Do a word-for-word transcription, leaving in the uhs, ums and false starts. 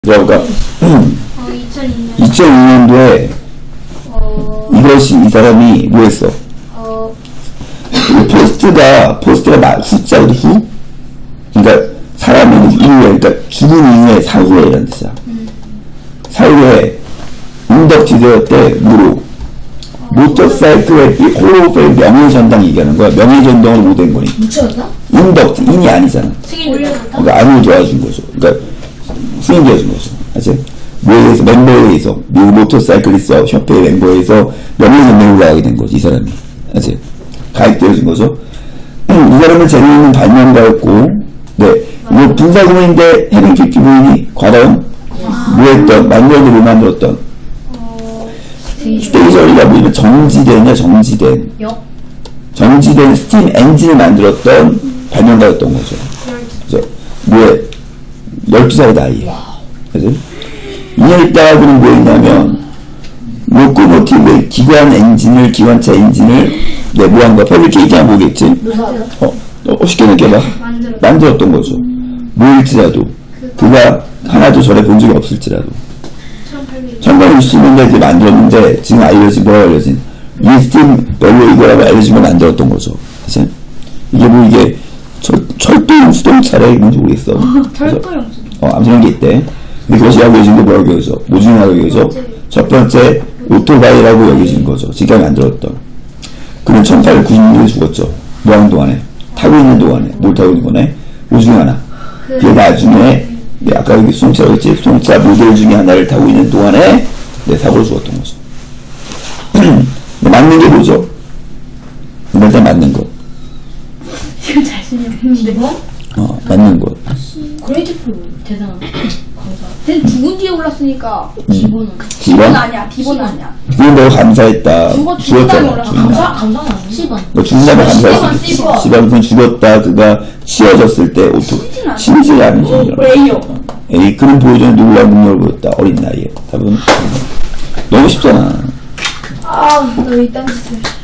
그러니까 어, 이천이 년. 이천이 년도에 어, 이것이 이 사람이 뭐 했어? 어, 포스트가 포스트가 나 후자거든. 후. 그러니까 사람은 이후에, 그러니까 죽은 이후에 사후에 이런 뜻이야. 음. 사후에 인덕지대였대 무로 모터사이클의 홀로펠 명예전당 얘기하는 거야. 명예전당으로 못된 거니. 묻혀였나? 인덕 인이 아니잖아. 승인됐다? 그러니까 안을 도와준 거죠. 그러니까 승인되어준 거죠. 아시? 뭐에 의해서, 멤버에 의해서, 미국 모터사이클리스트 협회의 멤버에 의해서 명예전당에 올라가게 된 거지, 이 사람이. 아시? 가입되어진 거죠. 음, 이 사람은 재미있는 발명가였고, 네. 이거 분사구문인데, 헤링키키 부인이 과연 뭐 했던, 만들어를 만들었던, 스테이저리가 뭐냐면 정지된이야, 정지된. 역? 정지된 스팀 엔진을 만들었던 발명가였던 거죠. 그래서 뭐에 열두 살의 나이. 그래서 이 년 있다가 그는 뭐 했냐면 로코모티브 기관 엔진을 기관차 엔진을 네, 뭐 한 거야? 패브리케이트야 뭐겠지? 무사요? 어, 어 쉽게 느껴봐. 만들었. 만들었던 거죠. 뭐일지라도 그가 하나도 전에 본 적이 없을지라도 천구백육십 년대 이제 만들었는데 지금 알려진 뭐라고 알려진 이 스팀 벨로 이거라고 알려진 걸 만들었던 거죠. 사실 이게 뭐 이게 철, 철도용 수동차래 뭔지 모르겠어. 철도용 수동. 어 아무튼 이런 게 있대. 근데 그것이 알려진 게 뭐라고 여겨져? 뭐 중에 하나로 여겨져? 첫 번째 오토바이라고 여겨진 거죠. 지금까지 만들었던. 그는 천팔백구십 년에 죽었죠. 뭐 하는 동안에? 타고 있는 동안에. 뭘 타고 있는 거네? 뭐 중에 하나. 그게 나중에 네, 아까 여기 수동차라고 했지? 수동차 모델 중에 하나를 타고 있는 동안에 네, 사고로 죽었던 거죠. 맞는 게 뭐죠? 일단 맞는 거. 지금 자신이 없는데. 뭐? 어, 맞는 거. 그레이트풀 대단한 강사. 쟤 죽은 뒤에 올랐으니까. 기본은 디본 아니야, 디본 아니야. 그건 내가 감사했다. 죽어, 죽은 다음에 죽었잖아. 올라가. 죽은 다음에. 강사 강사는 아니야. 십 원. 너 죽은 다음에 감사했어. 십 원. 시방 그건 죽었다. 그가 치워졌을 때 오토. 심지가 아니지. 왜요? 에이, 그런 보여주는 놀라운 능력을 보였다. 어린 나이에. 답은 너무 쉽잖아. 아, 너 이딴 짓을.